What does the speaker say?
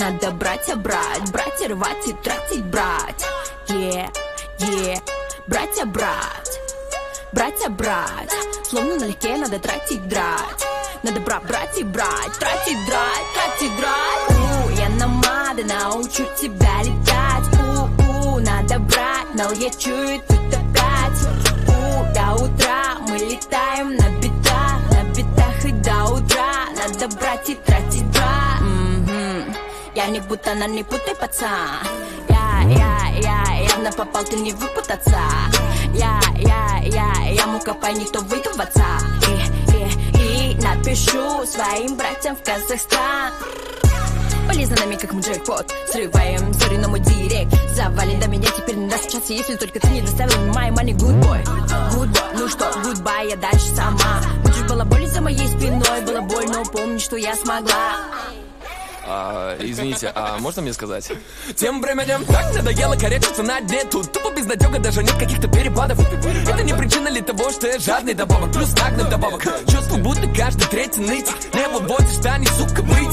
надо брать, брать и рвать и тратить, брать. Брать, брать, словно налегке надо тратить, драть. Надо брать и брать, тратить, драть. Я намада, научу тебя летать. Надо брать, но я чую тут опять. До утра мы летаем на битах и до утра надо брать и тратить, брать. Я не путана, не путай, пацан. Я явно попал, ты не выпутаться. Я мукопай, никто выйду в отца. И напишу своим братьям в Казахстан. Полезно нами, как мы джекпот. Срываем зори на мой директ. Завален до меня, теперь не достучаться, если только ты не доставил my money, good boy. Ну что, goodbye, я дальше сама. Будешь балаболить за моей спиной. Было больно, но помни, что я смогла. Извините, а можно мне сказать? Тем временем так надоело корячиться на дне. Тут тупо безнадега, даже нет каких-то перепадов. Это не причина ли того, что я жадный добавок, плюс нагный добавок. Чувствую, будто каждый третий нытик не выводишь, да не, сука, выйди.